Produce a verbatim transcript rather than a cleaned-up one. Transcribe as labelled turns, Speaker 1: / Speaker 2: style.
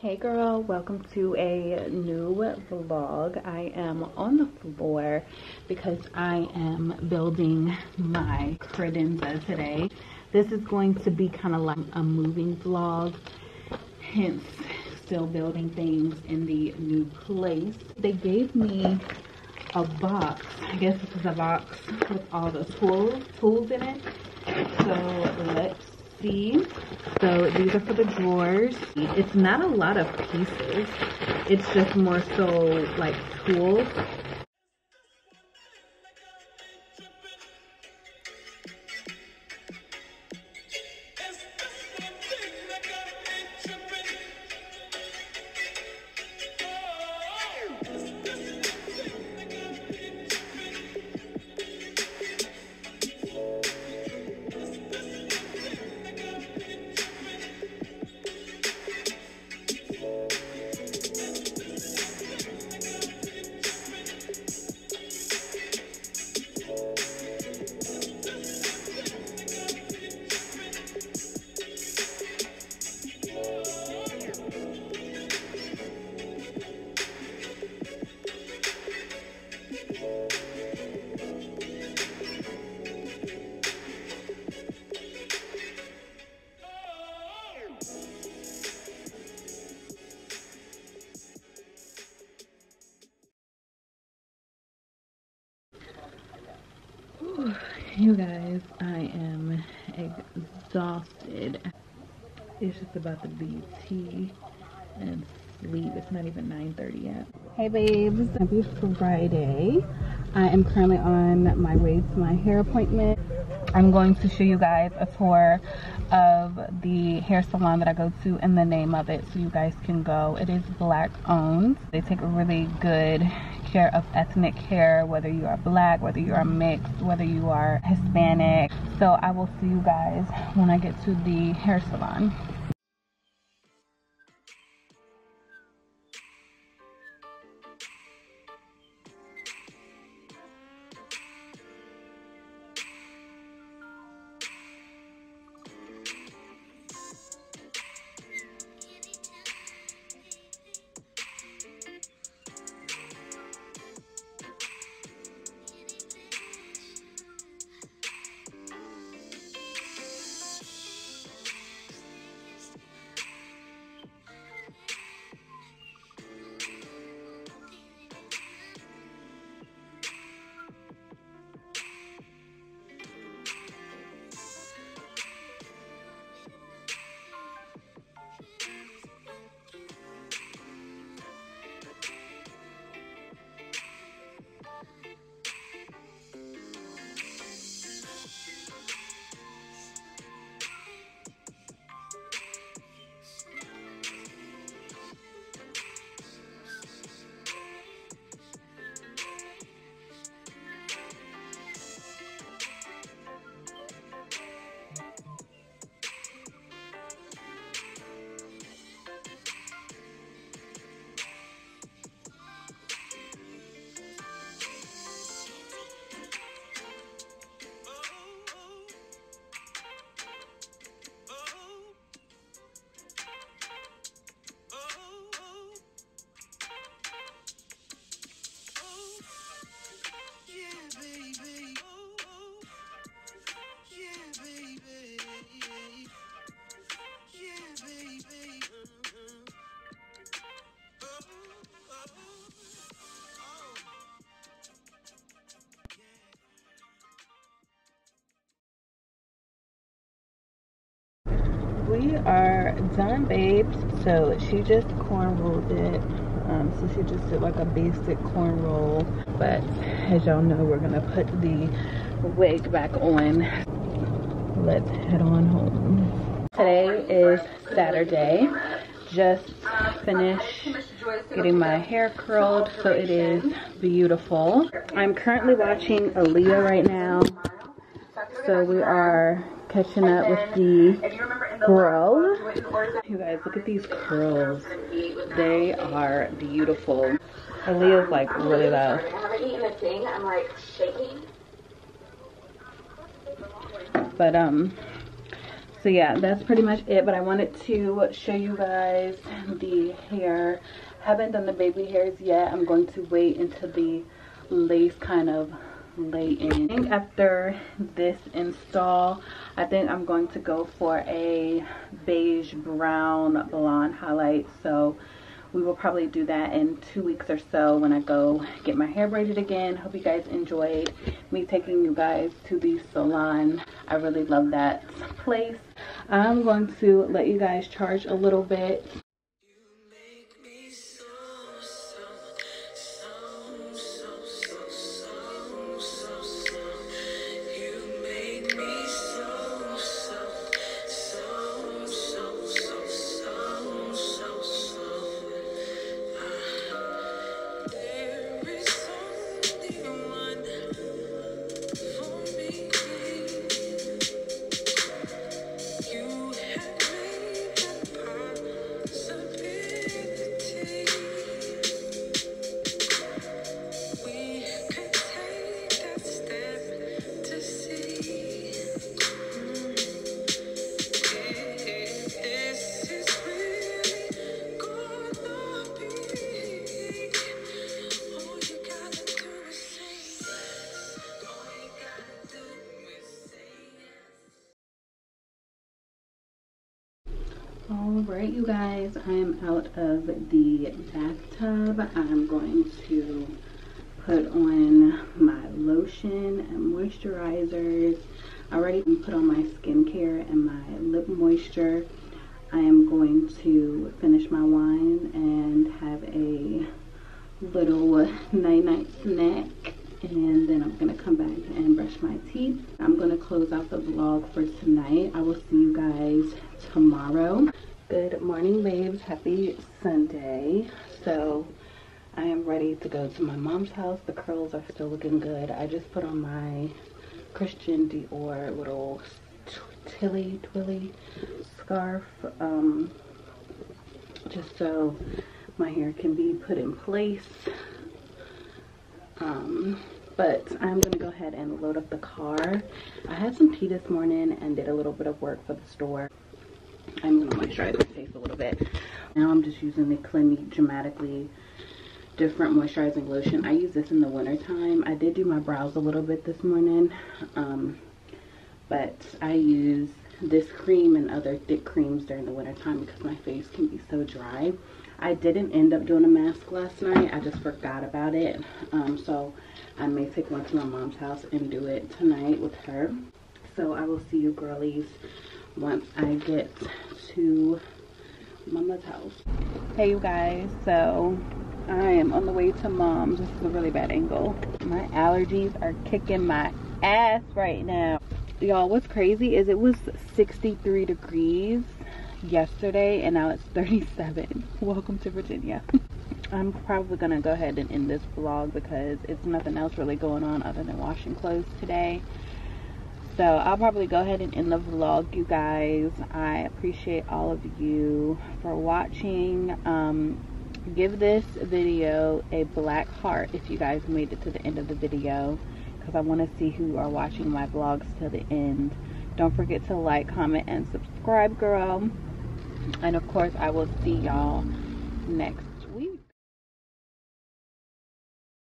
Speaker 1: Hey girl, welcome to a new vlog. I am on the floor because I am building my credenza today. This is going to be kind of like a moving vlog, hence still building things in the new place. They gave me a box. I guess this is a box with all the tools tools in it. So let's see. So these are for the drawers. It's not a lot of pieces. It's just more so like tools. You guys, I am exhausted. It's just about to be tea and sleep. It's not even nine thirty yet. Hey babes, happy Friday. I am currently on my way to my hair appointment. I'm going to show you guys a tour of the hair salon that I go to and the name of it so you guys can go. It is black owned. They take really good care of ethnic hair, whether you are black, whether you are mixed, whether you are Hispanic. So I will see you guys when I get to the hair salon. We are done, babes. So she just corn rolled it. Um, so she just did like a basic corn roll. But as y'all know, we're gonna put the wig back on. Let's head on home. Today is Saturday. Just finished getting my hair curled, so it is beautiful. I'm currently watching Aaliyah right now. So we are catching up with the Grow. You guys, look at these curls. They are beautiful. Aaliyah's like really loud. I haven't eaten a thing. I'm like shaking. But um, So yeah, that's pretty much it. But I wanted to show you guys the hair. Haven't done the baby hairs yet. I'm going to wait until the lace kind of lay in. I think after this install, I think I'm going to go for a beige brown blonde highlight. So we will probably do that in two weeks or so when I go get my hair braided again. Hope you guys enjoyed me taking you guys to the salon. I really love that place. I'm going to let you guys charge a little bit. Alright, you guys, I am out of the bathtub. I'm going to put on my lotion and moisturizers. I already put on my skincare and my lip moisture. I am going to finish my wine and have a little night-night snack. And then I'm going to come back and brush my teeth. I'm going to close out the vlog for tonight. I will see you guys tomorrow. Good morning, babes. Happy Sunday. So I am ready to go to my mom's house. The curls are still looking good. I just put on my Christian Dior little tilly twilly scarf, um, just so my hair can be put in place. Um, but I'm gonna go ahead and load up the car. I had some tea this morning and did a little bit of work for the store. I'm gonna moisturize my face a little bit. Now I'm just using the Clinique Dramatically Different Moisturizing Lotion. I use this in the winter time. I did do my brows a little bit this morning, um, but I use this cream and other thick creams during the winter time because my face can be so dry. I didn't end up doing a mask last night. I just forgot about it. Um, so I may take one to my mom's house and do it tonight with her. So I will see you girlies once I get to mama's house. Hey you guys, so I am on the way to mom's. This is a really bad angle. My allergies are kicking my ass right now. Y'all, what's crazy is it was sixty-three degrees yesterday and now it's thirty-seven. Welcome to Virginia. I'm probably gonna go ahead and end this vlog because it's nothing else really going on other than washing clothes today. So I'll probably go ahead and end the vlog, you guys. I appreciate all of you for watching. Um, give this video a black heart if you guys made it to the end of the video, because I want to see who are watching my vlogs till the end. Don't forget to like, comment, and subscribe, girl. And of course, I will see y'all next